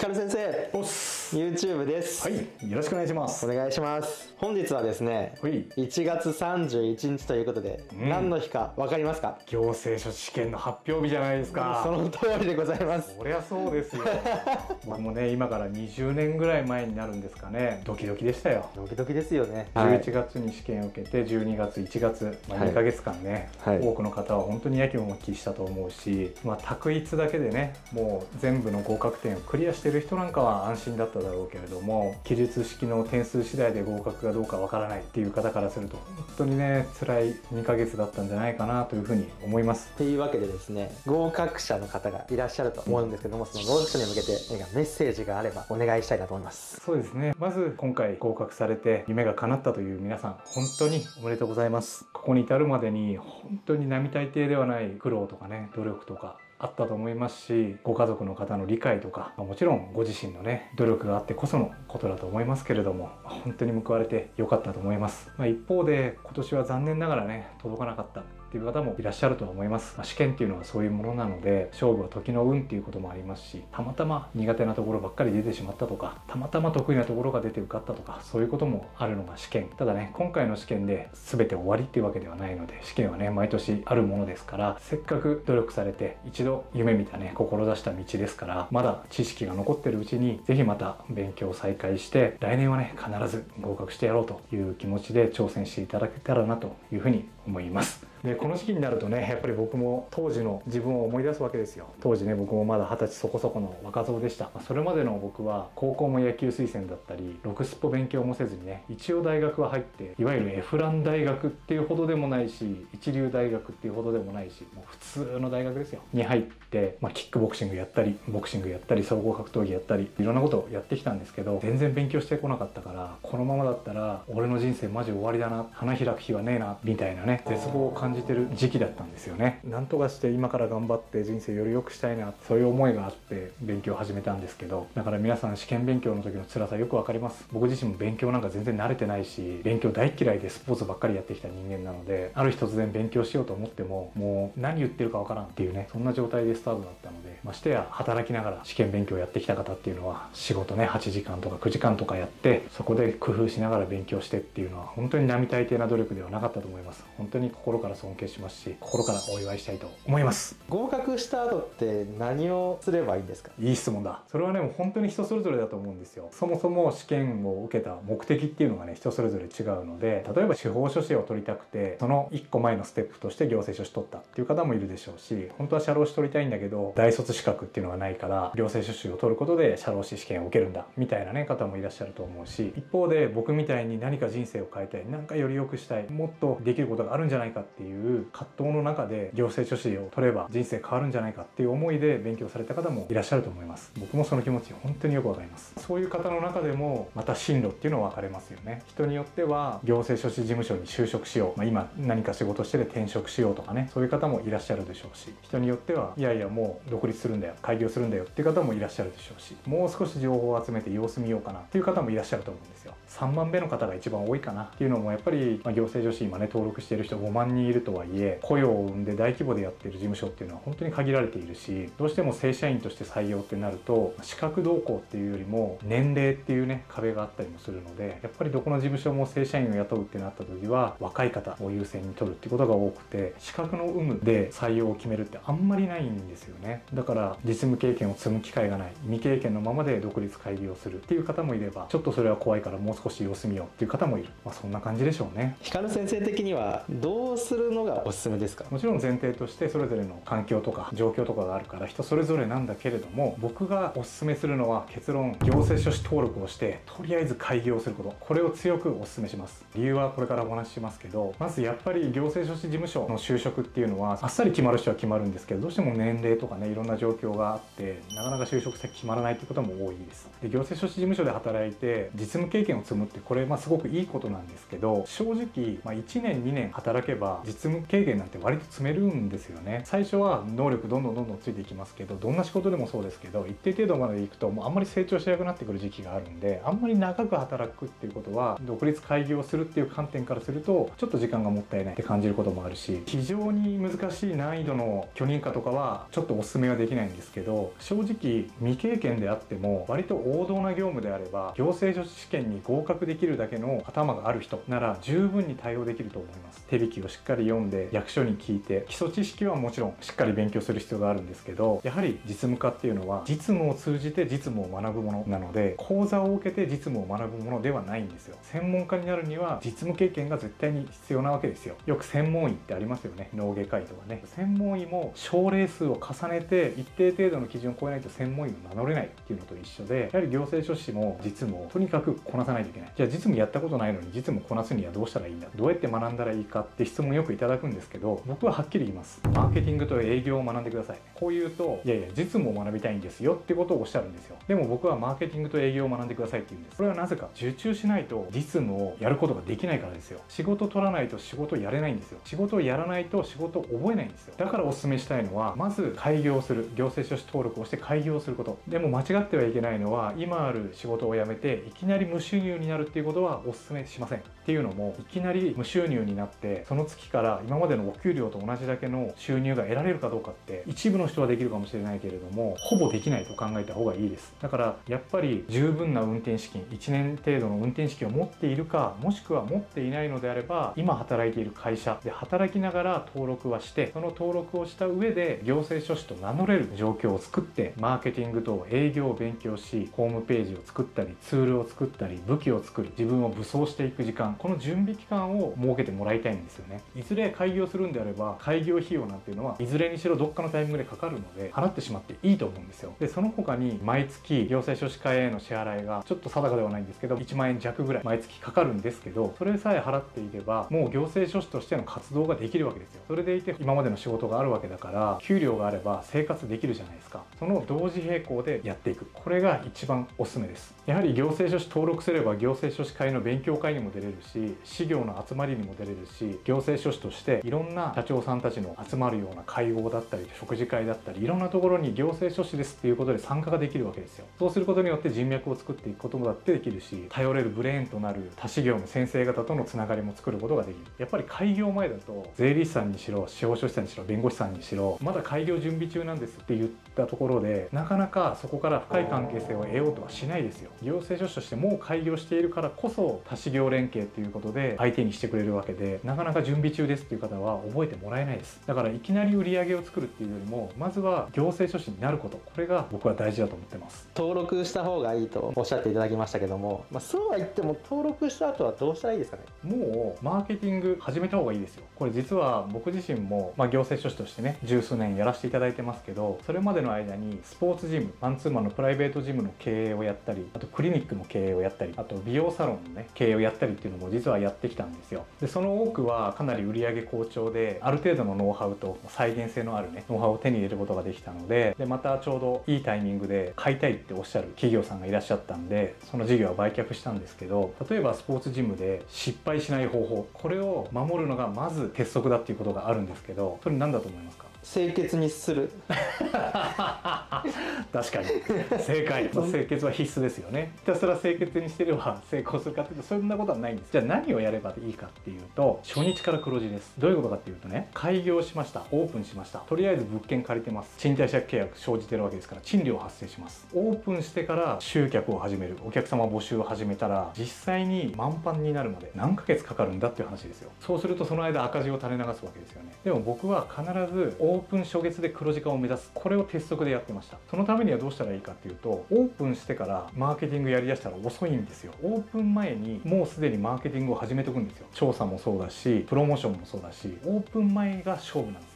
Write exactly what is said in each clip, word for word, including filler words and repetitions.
カル先生、 おっす。 YouTube です。 はい、よろしくお願いします。 お願いします。本日はですね、 はい、 いちがつさんじゅういちにちということで、うん、何の日か分かりますか？ 行政書士試験の発表日じゃないですか。 その通りでございます。 そりゃそうですよ。僕もね、今からにじゅうねんぐらい前になるんですかね、ドキドキでしたよ。 ドキドキですよね。 じゅういちがつに試験を受けて、じゅうにがつ、いちがつ、まあ、にかげつかんね、はい、多くの方は本当にやきもきしたと思うし、まあ、択一だけでね、もう全部の合格点をクリアしてる人なんかは安心だっただろうけれども、記述式の点数次第で合格がどうかわからないっていう方からすると本当にね、辛いにかげつだったんじゃないかなというふうに思います。 というわけでですね、合格者の方がいらっしゃると思うんですけども、その合格者に向けて何かメッセージがあればお願いしたいなと思います。 そうですね、まず今回合格されて夢が叶ったという皆さん、本当におめでとうございます。ここに至るまでに本当に並大抵ではない苦労とかね、努力とかあったと思いますし、ご家族の方の理解とか、もちろんご自身のね努力があってこそのことだと思いますけれども、本当に報われてよかったと思います。まあ、一方で今年は残念ながらね届かなかったっていう方もいらっしゃるとは思います。まあ、試験っていうのはそういうものなので、勝負は時の運っていうこともありますし、たまたま苦手なところばっかり出てしまったとか、たまたま得意なところが出て受かったとか、そういうこともあるのが試験。ただね、今回の試験で全て終わりっていうわけではないので、試験はね毎年あるものですから、せっかく努力されて一度夢見たね志した道ですから、まだ知識が残ってるうちにぜひまた勉強を再開して、来年はね必ず合格してやろうという気持ちで挑戦していただけたらなというふうに思います。でこの時期になるとね、やっぱり僕も当時の自分を思い出すわけですよ。当時ね、僕もまだはたちそこそこの若造でした。それまでの僕は高校も野球推薦だったり、ろくすっぽ勉強もせずにね、一応大学は入って、いわゆるエフラン大学っていうほどでもないし、一流大学っていうほどでもないし、もう普通の大学ですよに入って、まあ、キックボクシングやったりボクシングやったり総合格闘技やったり、いろんなことをやってきたんですけど、全然勉強してこなかったから、このままだったら俺の人生マジ終わりだな、花開く日はねえなみたいなね、絶望を感じてる時期だったんですよね。なんとかして今から頑張って人生より良くしたいな、そういう思いがあって勉強を始めたんですけど、だから皆さん試験勉強の時の辛さよくわかります。僕自身も勉強なんか全然慣れてないし、勉強大嫌いでスポーツばっかりやってきた人間なので、ある日突然勉強しようと思ってももう何言ってるかわからんっていうね、そんな状態でスタートだったので、ましてや働きながら試験勉強をやってきた方っていうのは、仕事ねはちじかんとかくじかんとかやって、そこで工夫しながら勉強してっていうのは本当に並大抵な努力ではなかったと思います。本当に心から尊敬しますし、心からお祝いしたいと思います。 合格した後って何をすればいいんですか？ いい質問だ。それはね、もう本当に人それぞれだと思うんですよ。そもそも試験を受けた目的っていうのがね、人それぞれ違うので、例えば司法書士を取りたくて、そのいっこまえのステップとして行政書士取ったっていう方もいるでしょうし、本当は社労士取りたいんだけど大卒資格っていうのがないから行政書士を取ることで社労士試験を受けるんだみたいなね方もいらっしゃると思うし、一方で僕みたいに何か人生を変えたい、何かより良くしたい、もっとできることがあるんじゃないかっていう葛藤の中で行政書士を取れば人生変わるんじゃないかっていう思いで勉強された方もいらっしゃると思います。僕もその気持ち本当によくわかります。そういう方の中でもまた進路っていうのは分かれますよね。人によっては行政書士事務所に就職しよう、まあ、今何か仕事してで転職しようとかね、そういう方もいらっしゃるでしょうし、人によってはいやいやもう独立するんだよ、開業するんだよっていう方もいらっしゃるでしょうし、もう少し情報を集めて様子見ようかなっていう方もいらっしゃると思うんですよ。さんばんめの方が一番多いかなっていうのも、やっぱり、まあ、行政書士今ね登録している人ごまんにんいるとはいえ、雇用を生んで大規模でやっている事務所っていうのは本当に限られているし、どうしても正社員として採用ってなると資格動向っていうよりも年齢っていうね壁があったりもするので、やっぱりどこの事務所も正社員を雇うってなった時は若い方を優先に取るっていうことが多くて、資格の有無で採用を決めるってあんまりないんですよね。だから実務経験を積む機会がない、未経験のままで独立開業するっていう方もいれば、ちょっとそれは怖いからもう少し様子見ようっていう方もいる、まあ、そんな感じでしょうね。 光先生的にはどうするのがおすすめですか？ もちろん前提としてそれぞれの環境とか状況とかがあるから人それぞれなんだけれども、僕がおすすめするのは結論、行政書士登録をしてとりあえず開業すること、これを強くおすすめします。理由はこれからお話ししますけど、まずやっぱり行政書士事務所の就職っていうのはあっさり決まる人は決まるんですけど、どうしても年齢とかねいろんな状況があってなかなか就職先決まらないってことも多いです。で行政書士事務所で働いて実務経験を積積むって、これまあすごくいいことなんですけど、正直、まあ、いちねんにねん働けば実務経験なんて割と積めるんですよね。最初は能力どんどんどんどんついていきますけど、どんな仕事でもそうですけど、一定程度までいくともうあんまり成長しなくなってくる時期があるんで、あんまり長く働くっていうことは独立開業するっていう観点からするとちょっと時間がもったいないって感じることもあるし、非常に難しい難易度の許認可とかはちょっとお勧めはできないんですけど、正直未経験であっても割と王道な業務であれば行政書士試験に合格できるだけの頭がある人なら十分に対応できると思います。手引きをしっかり読んで役所に聞いて、基礎知識はもちろんしっかり勉強する必要があるんですけど、やはり実務家っていうのは実務を通じて実務を学ぶものなので、講座を受けて実務を学ぶものではないんですよ。専門家になるには実務経験が絶対に必要なわけですよ。よく専門医ってありますよね。脳外科医とかね。専門医も症例数を重ねて一定程度の基準を超えないと専門医を名乗れないっていうのと一緒で、やはり行政書士も実務をとにかくこなさないといけない。じゃあ実務やったことないのに実務こなすにはどうしたらいいんだ、どうやって学んだらいいかって質問よくいただくんですけど、僕ははっきり言います。マーケティングと営業を学んでください。こう言うと、いやいや実務を学びたいんですよってことをおっしゃるんですよ。でも僕はマーケティングと営業を学んでくださいって言うんです。これはなぜか、受注しないと実務をやることができないからですよ。仕事取らないと仕事やれないんですよ。仕事をやらないと仕事を覚えないんですよ。だからお勧めしたいのは、まず開業する、行政書士登録をして開業すること。でも間違ってはいけないのは、今ある仕事を辞めていきなり無収入になるっていうことはお勧めしません。っていうのも、いきなり無収入になってその月から今までのお給料と同じだけの収入が得られるかどうかって一部の人はできるかもしれないけれども、ほぼできないと考えた方がいいです。だからやっぱり十分な運転資金、いちねん程度の運転資金を持っているか、もしくは持っていないのであれば、今働いている会社で働きながら登録はして、その登録をした上で行政書士と名乗れる状況を作って、マーケティングと営業を勉強し、ホームページを作ったりツールを作ったり武器を作り、自分を武装していく時間、この準備期間を設けてもらいたいんですよね。いずれ開業するんであれば、開業費用なんていうのはいずれにしろどっかのタイミングでかかるので、払ってしまっていいと思うんですよ。でその他に毎月行政書士会への支払いがちょっと定かではないんですけど、いちまんえん弱ぐらい毎月かかるんですけど、それさえ払っていればもう行政書士としての活動ができるわけですよ。それでいて今までの仕事があるわけだから、給料があれば生活できるじゃないですか。その同時並行でやっていく、これが一番おすすめです。やはり行政書士登録すれば行政書士会の勉強会にも出れるし、事業の集まりにも出れるし、行政書士としていろんな社長さんたちの集まるような会合だったり食事会だったり、いろんなところに行政書士ですっていうことで参加ができるわけですよ。そうすることによって人脈を作っていくこともだってできるし、頼れるブレーンとなる他事業の先生方とのつながりも作ることができる。やっぱり開業前だと税理士さんにしろ司法書士さんにしろ弁護士さんにしろ、まだ開業準備中なんですって言ったところで、なかなかそこから深い関係性を得ようとはしないですよ。行政書士としてもう開業しているからこそ他事業連携っていうことで相手にしてくれるわけで、なかなか準備中ですっていう方は覚えてもらえないです。だからいきなり売り上げを作るっていうよりも、まずは行政書士になること、これが僕は大事だと思ってます。 登録した方がいいとおっしゃっていただきましたけども、まあ、そうは言っても登録した後はどうしたらいいですかね。 もうマーケティング始めた方がいいですよ。これ実は僕自身も、まあ、行政書士としてね十数年やらせていただいてますけど、それまでの間にスポーツジム、マンツーマンのプライベートジムの経営をやったり、あとクリニックの経営をやったり、あと美容サロンのね経営をやったりっていうのも実はやってきたんですよ。でその多くはかなり売上好調で、ある程度のノウハウと再現性のあるねノウハウを手に入れることができたので、でまたちょうどいいタイミングで買いたいっておっしゃる企業さんがいらっしゃったんで、その事業は売却したんですけど、例えばスポーツジムで失敗しない方法、これを守るのがまず鉄則だっていうことがあるんですけど、それ何だと思いますか？ 清潔にする確かに正解、まあ、清潔は必須ですよね。ひたすら清潔にしてれば成功するかっていうとそんなことはないんです。じゃあ何をやればいいかっていうと、初日から黒字です。どういうことかっていうとね、開業しました、オープンしました、とりあえず物件借りてます、賃貸借契約生じてるわけですから賃料発生します。オープンしてから集客を始める、お客様募集を始めたら実際に満帆になるまで何ヶ月かかるんだっていう話ですよ。そうするとその間赤字を垂れ流すわけですよね。でも僕は必ずオープン初月で黒字化を目指す、これを鉄則でやってました。そのためにはどうしたらいいかっていうと、オープンしてからマーケティングやりだしたら遅いんですよ。オープン前にもうすでにマーケティングを始めておくんですよ。調査もそうだしプロモーションもそうだし、オープン前が勝負なんですよ。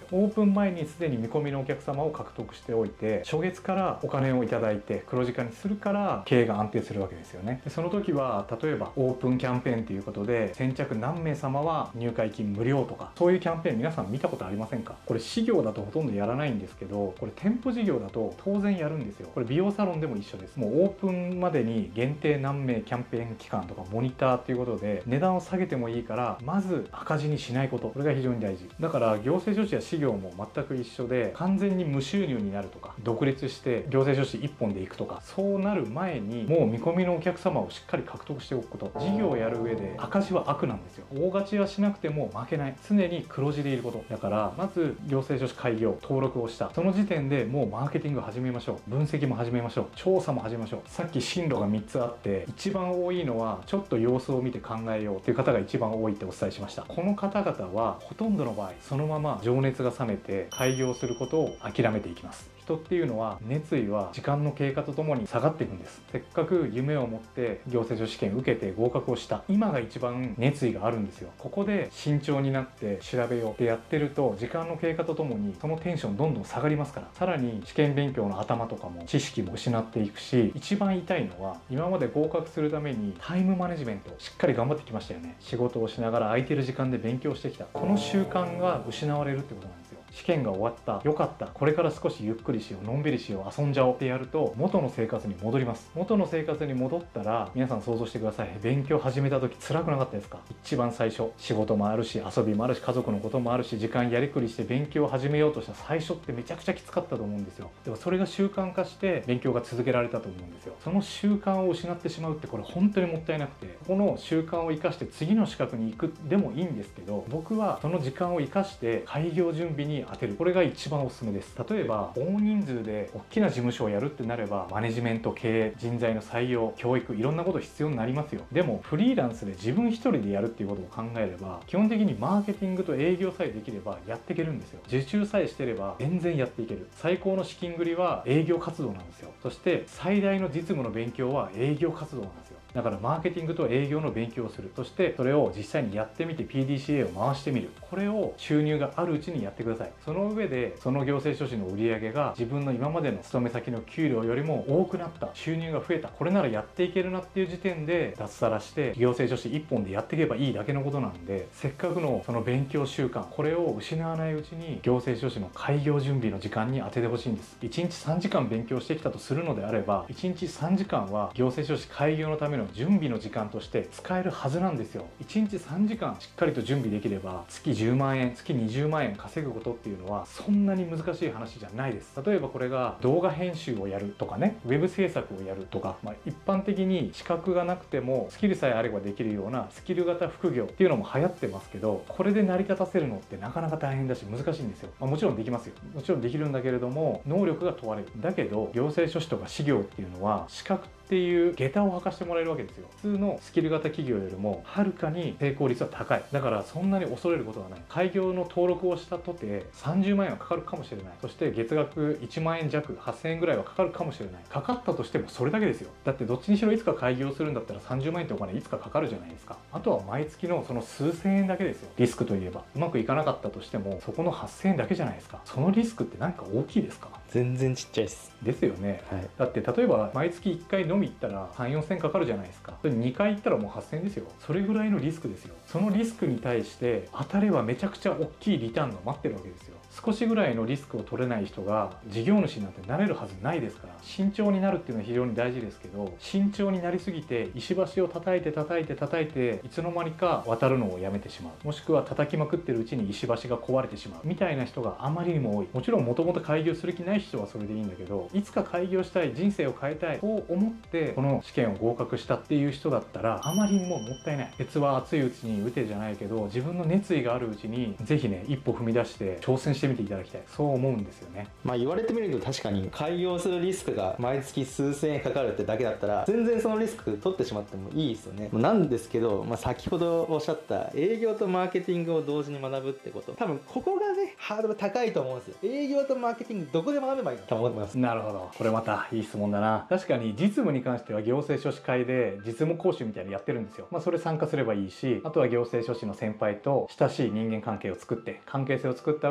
オープン前にすでに見込みのお客様を獲得しておいて、初月からお金をいただいて黒字化にするから経営が安定するわけですよね。でその時は例えばオープンキャンペーンということで先着何名様は入会金無料とか、そういうキャンペーン皆さん見たことありませんか？これ私業だとほとんどやらないんですけど、これ店舗事業だと当然やるんですよ。これ美容サロンでも一緒です。もうオープンまでに限定何名キャンペーン期間とかモニターということで値段を下げてもいいから、まず赤字にしないこと、これが非常に大事だから、行政書士や私業も全く一緒で、完全に無収入になるとか独立して行政書士一本でいくとか、そうなる前にもう見込みのお客様をしっかり獲得しておくこと。事業をやる上で赤字は悪なんですよ。大勝ちはしなくても負けない、常に黒字でいることだから、まず行政書士開業登録をした、その時点でもうマーケティングを始めましょう。分析も始めましょう。調査も始めましょう。さっき進路がみっつあって、一番多いのはちょっと様子を見て考えようっていう方が一番多いってお伝えしました。この方々はほとんどの場合そのまま情熱が冷めて開業することを諦めていきます。人っていうのは、熱意は時間の経過とともに下がっていくんです。せっかく夢を持って行政書士試験受けて合格をした今が一番熱意があるんですよ。ここで慎重になって調べようってやってると、時間の経過とともにそのテンションどんどん下がりますから、さらに試験勉強の頭とかも知識も失っていくし、一番痛いのは今まで合格するためにタイムマネジメントをしっかり頑張ってきましたよね。仕事をしながら空いてる時間で勉強してきた、この習慣が失われるってことなんですよ。試験が終わった、よかった、これから少しゆっくりしよう、のんびりしよう、遊んじゃおうってやると元の生活に戻ります。元の生活に戻ったら、皆さん想像してください。勉強始めた時辛くなかったですか？一番最初、仕事もあるし遊びもあるし家族のこともあるし、時間やりくりして勉強を始めようとした最初ってめちゃくちゃきつかったと思うんですよ。でもそれが習慣化して勉強が続けられたと思うんですよ。その習慣を失ってしまうって、これ本当にもったいなくて、この習慣を生かして次の資格に行くでもいいんですけど、僕はその時間を生かして開業準備に当てる、これが一番おすすめです。例えば大人数で大きな事務所をやるってなれば、マネジメント、経営、人材の採用、教育、いろんなこと必要になりますよ。でもフリーランスで自分一人でやるっていうことを考えれば、基本的にマーケティングと営業さえできればやっていけるんですよ。受注さえしてれば全然やっていける。最高の資金繰りは営業活動なんですよ。そして最大の実務の勉強は営業活動なんですよ。だからマーケティングと営業の勉強をする、そしてそれを実際にやってみて ピーディーシーエー を回してみる、これを収入があるうちにやってください。その上でその行政書士の売り上げが自分の今までの勤め先の給料よりも多くなった、収入が増えた、これならやっていけるなっていう時点で脱サラして行政書士一本でやっていけばいいだけのことなんで、せっかくのその勉強習慣、これを失わないうちに行政書士の開業準備の時間に当ててほしいんです。いちにちさんじかん勉強してきたとするのであれば、いちにちさんじかんは行政書士開業のための準備の時間として使えるはずなんですよ。いちにちさんじかんしっかりと準備できれば、月じゅうまんえん、月にじゅうまんえん稼ぐことっていうのはそんなに難しい話じゃないです。例えばこれが動画編集をやるとかね、ウェブ制作をやるとか、まあ、一般的に資格がなくてもスキルさえあればできるようなスキル型副業っていうのも流行ってますけど、これで成り立たせるのってなかなか大変だし難しいんですよ。まあ、もちろんできますよ。もちろんできるんだけれども、能力が問われる。だけど行政書士とか私業っていうのは資格っていう下駄を履かしてもらえるわけですよ。普通のスキル型企業よりもはるかに成功率は高い。だからそんなに恐れることはない。開業の登録をしたとてさんじゅうまんえんはかかるかもしれない。そして月額いちまんえん弱、はっせんえんぐらいはかかるかもしれない。かかったとしてもそれだけですよ。だってどっちにしろいつか開業するんだったらさんじゅうまんえんってお金いつかかかるじゃないですか。あとは毎月のその数千円だけですよ。リスクといえばうまくいかなかったとしてもそこのはっせんえんだけじゃないですか。そのリスクって何か大きいですか？ 全然ちっちゃいです。 ですよね、 はい、 だって例えば毎月いっかい飲み行ったらさん、よんせんかかるじゃないですか。それにかい行ったらもうはっせんえんですよ。それぐらいのリスクですよ。そのリスクに対して当たればめちゃくちゃ大きいリターンが待ってるわけですよ。少しぐらいのリスクを取れない人が事業主なんてなれるはずないですから、慎重になるっていうのは非常に大事ですけど、慎重になりすぎて石橋を叩いて叩いて叩いていつの間にか渡るのをやめてしまう、もしくは叩きまくってるうちに石橋が壊れてしまうみたいな人があまりにも多い。もちろんもともと開業する気ない人はそれでいいんだけど、いつか開業したい、人生を変えたいと思ってこの試験を合格したっていう人だったらあまりにももったいない。鉄は熱いうちに打てじゃないけど、自分の熱意があるうちにぜひね一歩踏み出して挑戦してみていただきたい、そう思うんですよね。 まあ言われてみると確かに開業するリスクが毎月数千円かかるってだけだったら全然そのリスク取ってしまってもいいですよね。なんですけど、まあ、先ほどおっしゃった営業とマーケティングを同時に学ぶってこと、多分ここがねハードル高いと思うんですよ。営業とマーケティングどこで学べばいいのと思います。 なるほど、これまたいい質問だな。確かに実務に関しては行政書士会で実務講習みたいなのやってるんですよ。まあそれ参加すればいいし、あとは行政書士の先輩と親しい人間関係を作って関係性を作った上でいろいろ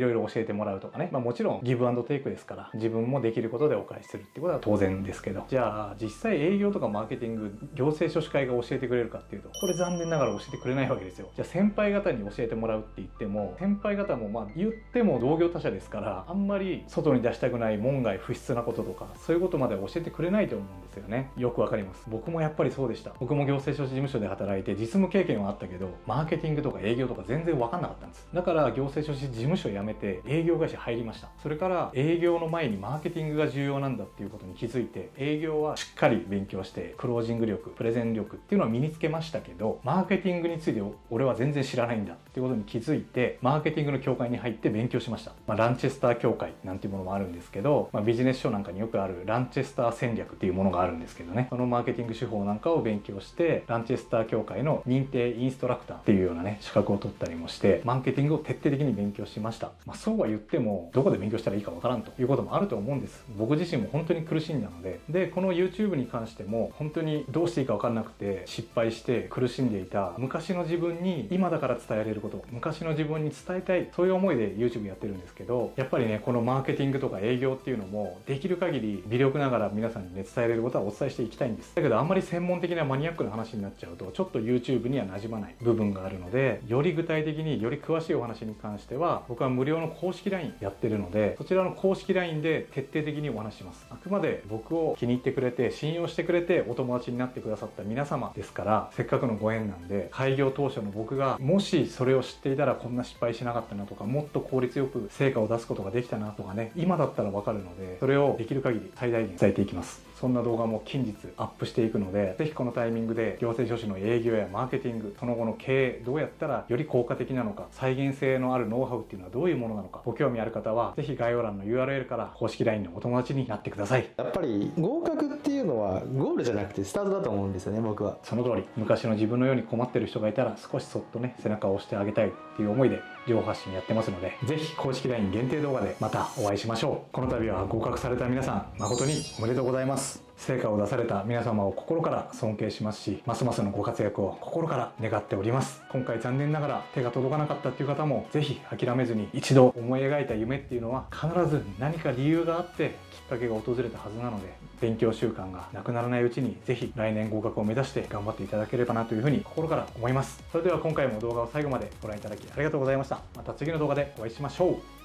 ろいろ教えてもらうとかね、まあ、もちろんギブアンドテイクですから自分もできることでお返しするってことは当然ですけど、じゃあ実際営業とかマーケティング行政書士会が教えてくれるかっていうと、これ残念ながら教えてくれないわけですよ。じゃあ先輩方に教えてもらうって言っても、先輩方もまあ言っても同業他社ですから、あんまり外に出したくない門外不出なこととかそういうことまで教えてくれないと思うんですよね。よくわかります。僕もやっぱりそうでした。僕も行政書士事務所で働いて実務経験はあったけど、マーケティングとか営業とか全然分かんなかったんです。だから行政書士事務所を辞めて営業会社入りました。それから営業の前にマーケティングが重要なんだっていうことに気づいて、営業はしっかり勉強してクロージング力、プレゼン力っていうのは身につけましたけど、マーケティングについて俺は全然知らないんだっていうことに気づいて、マーケティングの協会に入って勉強しました。まあ、ランチェスター協会なんていうものもあるんですけど、まあ、ビジネス書なんかによくあるランチェスター戦略っていうものがあるんですけどね、そのマーケティング手法なんかを勉強して、ランチェスター協会の認定インストラクターっていうようなね資格を取ったりもして、マーケティングを徹底的に勉強しました。まあ、そうは言ってもどこで勉強したらいいかわからんということもあると思うんです。僕自身も本当に苦しんだので、でこの YouTube に関しても本当にどうしていいか分かんなくて失敗して苦しんでいた昔の自分に今だから伝えられること、昔の自分に伝えたい、そういう思いで YouTube やってるんですけど、やっぱりねこのマーケティングとか営業っていうのもできる限り微力ながら皆さんにね伝えれることはお伝えしていきたいんです。だけどあんまり専門的なマニアックな話になっちゃうとちょっと YouTube には馴染まない部分があるので、より具体的により詳しいお話に関しては僕は無料の公式 ライン やってるので、そちらの公式 ライン で徹底的にお話しします。あくまで僕を気に入ってくれて信用してくれてお友達になってくださった皆様ですから、せっかくのご縁なんで、開業当初の僕がもしそれを知っていたらこんな失敗しなかったなとか、もっと効率よく成果を出すことができたなとかね、今だったらわかるので、それをできる限り最大限伝えていきます。そんな動画も近日アップしていくので、ぜひこのタイミングで行政書士の営業やマーケティング、その後の経営どうやったらより効果的なのか、再現性のあるノウハウっていうのはどういうものなのか、ご興味ある方はぜひ概要欄の ユーアールエル から公式 ライン のお友達になってください。 やっぱり合格っていうのはゴールじゃなくてスタートだと思うんですよね、僕は。 その通り、昔の自分のように困ってる人がいたら少しそっとね背中を押してあげたいっていう思いで情報発信やってますので、ぜひ公式 ライン 限定動画でまたお会いしましょう。この度は合格された皆さん誠におめでとうございます。成果を出された皆様を心から尊敬しますし、ますますのご活躍を心から願っております。今回残念ながら手が届かなかったっていう方もぜひ諦めずに、一度思い描いた夢っていうのは必ず何か理由があってきっかけが訪れたはずなので、勉強習慣がなくならないうちにぜひ来年合格を目指して頑張っていただければなというふうに心から思います。それでは今回も動画を最後までご覧いただきありがとうございました。また次の動画でお会いしましょう。